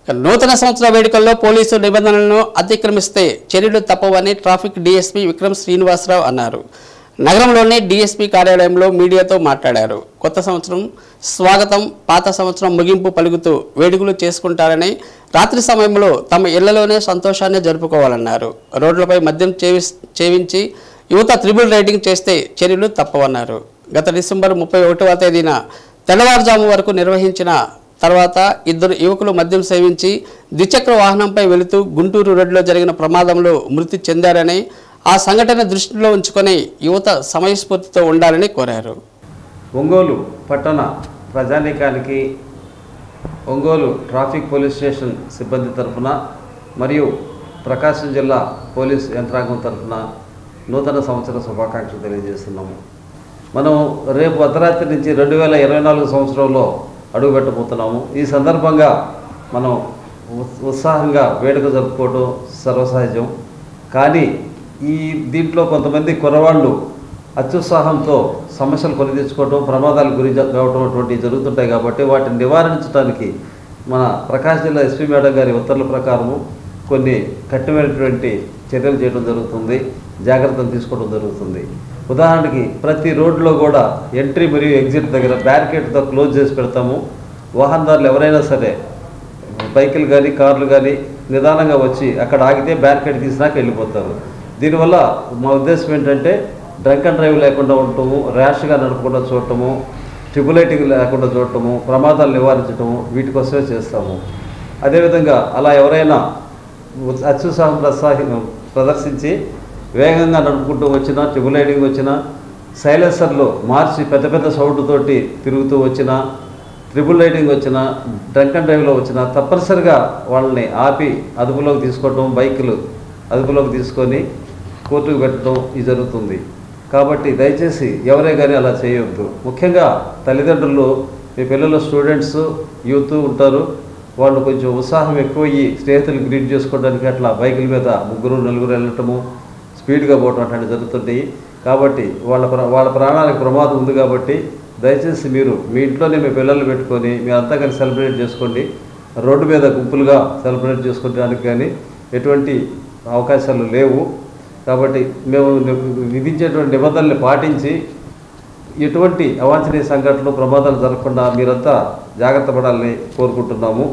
నూతన సంవత్సర వేడుకల్లో పోలీసు నిబంధనలను అతిక్రమిస్తే చర్యలు తప్పవని ట్రాఫిక్ డీఎస్పీ విక్రమ్ శ్రీనివాసరావు అన్నారు. నగరంలోని డీఎస్పీ కార్యాలయంలో మీడియాతో మాట్లాడారు. కొత్త సంవత్సరం స్వాగతం, పాత సంవత్సరం ముగింపు పలుకుతూ వేడుకలు చేసుకుంటారని, రాత్రి సమయంలో తమ ఇళ్లలోనే సంతోషాన్ని జరుపుకోవాలన్నారు. రోడ్లపై మద్యం చేవించి యువత త్రిబుల్ రైడింగ్ చేస్తే చర్యలు తప్పవన్నారు. గత డిసెంబర్ 31వ తేదీన తెల్లవారుజాము వరకు నిర్వహించిన తర్వాత ఇద్దరు యువకులు మద్యం సేవించి ద్విచక్ర వాహనంపై వెళుతూ గుంటూరు రోడ్లో జరిగిన ప్రమాదంలో మృతి చెందారని, ఆ సంఘటన దృష్టిలో ఉంచుకొని యువత సమయస్ఫూర్తితో ఉండాలని కోరారు. ఒంగోలు పట్టణ ప్రజానీకానికి ఒంగోలు ట్రాఫిక్ పోలీస్ స్టేషన్ సిబ్బంది తరఫున మరియు ప్రకాశం జిల్లా పోలీస్ యంత్రాంగం తరఫున నూతన సంవత్సర శుభాకాంక్షలు తెలియజేస్తున్నాము. మనం రేపు అర్ధరాత్రి నుంచి 2024 సంవత్సరంలో అడుగుపెట్టబోతున్నాము. ఈ సందర్భంగా మనం ఉత్సాహంగా వేడుక జరుపుకోవడం సర్వసహజం. కానీ దీంట్లో కొంతమంది కుర్రవాళ్ళు అత్యుత్సాహంతో సమస్యలు కొని తెచ్చుకోవడం, ప్రమాదాల గురి కావడం అటువంటివి జరుగుతుంటాయి. కాబట్టి వాటిని నివారించడానికి మన ప్రకాశం జిల్లా ఎస్పీ మేడం గారి ఉత్తర్వుల ప్రకారము కొన్ని కఠినమైనటువంటి చర్యలు చేయడం జరుగుతుంది, జాగ్రత్తలు తీసుకోవడం జరుగుతుంది. ఉదాహరణకి ప్రతి రోడ్లో కూడా ఎంట్రీ మరియు ఎగ్జిట్ దగ్గర బ్యారికేడ్తో క్లోజ్ చేసి పెడతాము. వాహనదారులు ఎవరైనా సరే బైకులు కానీ కార్లు కానీ నిదానంగా వచ్చి అక్కడ ఆగితే బ్యారికేడ్ తీసినాక వెళ్ళిపోతారు. దీనివల్ల మా ఉద్దేశం ఏంటంటే డ్రంక్ అండ్ డ్రైవ్ లేకుండా ఉండటము, ర్యాష్గా నడపకుండా చూడటము, ట్రిపుల్ రైడింగ్ లేకుండా చూడటము, ప్రమాదాలు నివారించటము, వీటి కోసమే చేస్తాము. అదేవిధంగా అలా ఎవరైనా అత్యుత్సాహం ప్రదర్శించి వేగంగా నడుపుకుంటూ వచ్చినా, ట్రిపుల్ రైడింగ్ వచ్చినా, సైలెన్సర్లో మార్చి పెద్ద పెద్ద సౌండ్ తోటి తిరుగుతూ వచ్చినా, ట్రిపుల్ రైడింగ్ వచ్చినా, డ్రంక్ అండ్ డ్రైవ్లో వచ్చినా తప్పనిసరిగా వాళ్ళని ఆపి అదుపులోకి తీసుకోవటం, బైకులు అదుపులోకి తీసుకొని కోర్టుకు పెట్టడం ఇది జరుగుతుంది. కాబట్టి దయచేసి ఎవరే కానీ అలా చేయొద్దు. ముఖ్యంగా తల్లిదండ్రులు, మీ పిల్లలు స్టూడెంట్స్, యూత్ ఉంటారు, వాళ్ళు కొంచెం ఉత్సాహం ఎక్కువయ్యి స్నేహితులు గ్రీట్ చేసుకోవడానికి అట్లా బైకుల మీద 3-4 వెళ్ళటము, స్పీడ్గా పోవటం అట్లాంటివి జరుగుతుంటాయి. కాబట్టి వాళ్ళ ప్రాణాలకు ప్రమాదం ఉంది. కాబట్టి దయచేసి మీరు మీ ఇంట్లోనే మీ పిల్లలు పెట్టుకొని మీరంతా కలిసి సెలబ్రేట్ చేసుకోండి. రోడ్డు మీద గుంపులుగా సెలబ్రేట్ చేసుకోవడానికి కానీ ఎటువంటి అవకాశాలు లేవు. కాబట్టి మేము విధించేటువంటి నిబంధనలు పాటించి ఎటువంటి అవాంఛనీయ సంఘటనలు, ప్రమాదాలు జరగకుండా మీరంతా జాగ్రత్త పడాలని కోరుకుంటున్నాము.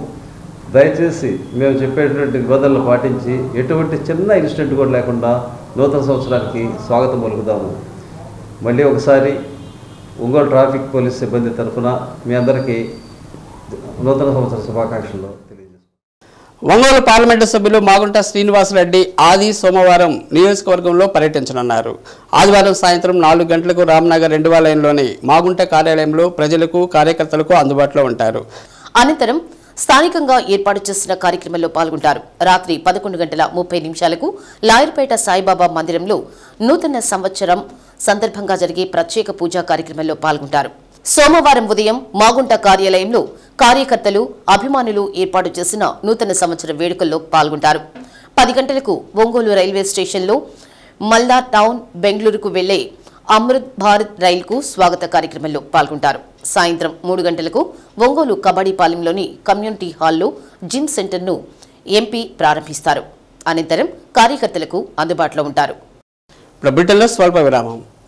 దయచేసి మేము చెప్పేటువంటి నిబంధనలు పాటించి ఎటువంటి చిన్న ఇన్సిడెంట్ కూడా లేకుండా నూతన సంవత్సరానికి స్వాగతం పలుకుదాము. మళ్ళీ ఒకసారి ఒంగోలు ట్రాఫిక్ పోలీస్ సిబ్బంది తరఫున మీ అందరికీ నూతన సంవత్సర శుభాకాంక్షలు తెలియజేస్తున్నాను. ఒంగోలు పార్లమెంటు సభ్యులు మాగుంట శ్రీనివాసరెడ్డి సోమవారం నియోజకవర్గంలో పర్యటించనున్నారు. ఆదివారం సాయంత్రం 4 గంటలకు రామ్నగర్ 2వ లైన్లోని మాగుంట కార్యాలయంలో ప్రజలకు, కార్యకర్తలకు అందుబాటులో ఉంటారు. అనంతరం స్థానికంగా ఏర్పాటు చేసిన కార్యక్రమంలో పాల్గొంటారు. రాత్రి 11:30 లాయర్పేట సాయిబాబా మందిరంలో నూతన సంవత్సరం సందర్భంగా జరిగే ప్రత్యేక పూజా కార్యక్రమంలో పాల్గొంటారు. సోమవారం ఉదయం మాగుంట కార్యాలయంలో కార్యకర్తలు, అభిమానులు ఏర్పాటు చేసిన నూతన సంవత్సర వేడుకల్లో పాల్గొంటారు. 10 గంటలకు ఒంగోలు రైల్వే స్టేషన్లో మల్దా టౌన్, బెంగళూరుకు వెళ్లే అమృత్ భారత్ రైలుకు స్వాగత కార్యక్రమంలో పాల్గొంటారు. సాయంత్రం 3 గంటలకు ఒంగోలు కబడ్డీపాలెంలోని కమ్యూనిటీ హాల్లో జిమ్ సెంటర్ను ఎంపీ ప్రారంభిస్తారు. అనంతరం కార్యకర్తలకు అందుబాటులో ఉంటారు. బ్రిటన్లో స్వల్ప విరామం.